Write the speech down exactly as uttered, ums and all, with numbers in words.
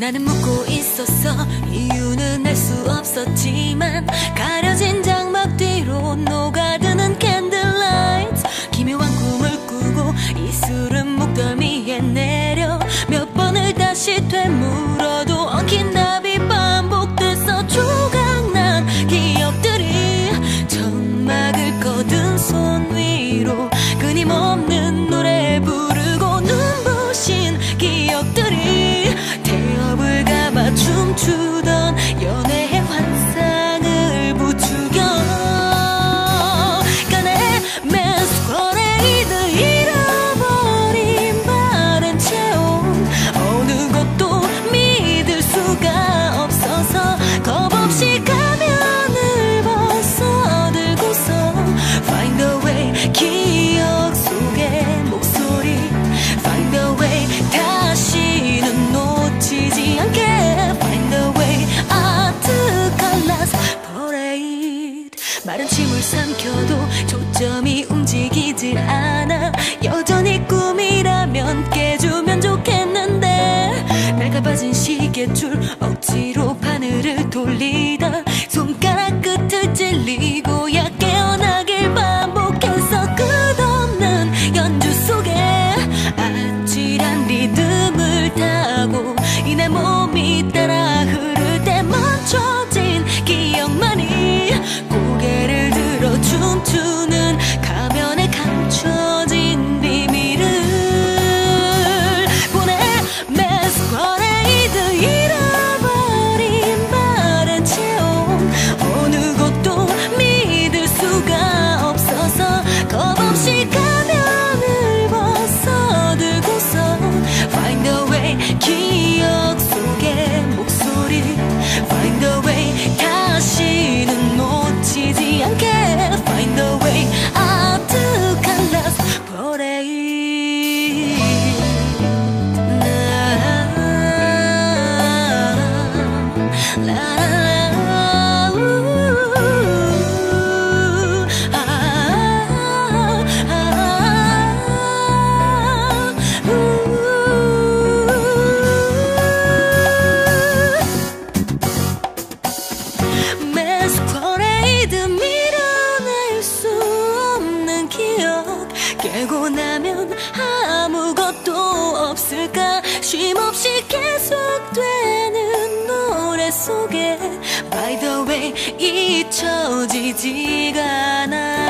나는 묻고 있었어. 이유는 알 수 없었지만 가려진 장막 뒤로 녹아드는 캔들라이트. 기묘한 꿈을 꾸고 이슬은 목덜미에 내려 몇 번을 다시 되물어도 엉킨 답이 반복돼서 조각난 기억들이 천막을 거둔 손 위로 끊임없는 노래 부르고 눈부신 기억들이 태엽을 감아 춤추던 연애의 환상을 부추겨 까네 매스커레이드 잃어버린 바른 체온 어느 것도 믿을 수가 없어서 겁없이 가면을 벗어들고서 Find a way 기억 속의 목소리 Find a way 다시는 놓치지 않게 Find a way 아트 칼라스 퍼레이드. 마른 침을 삼켜도 초점이 움직이질 않아. 여전히 꿈이라면 깨주면 좋겠는데 낡아빠진 시계줄 억지로 바늘을 돌리다 손가락 끝을 찔리고 야 깨어나길 반복해서 끝없는 연주 속에 아찔한 리듬을 타고 이 내 몸이 따라 흐를 때 멈춰진 기억만이 고개를 들어 춤추는 가면에 감춰진 비밀을 보내. 매스커레이드 잃어버린 바른 체온 어느 것도 믿을 수가 없어서 겁없이 가면을 벗어들고서 Find a way 기억 속의 목소리 Find a way 다시는 놓치지 않게 Find a way 아트 칼라스 퍼레이드. 라라라 매스커레이드 밀어낼 수 없는 기억 깨고 나면 아무것도 없을까. 쉼없이 계속되는 노래 속에 By the way 잊혀지지가 않아.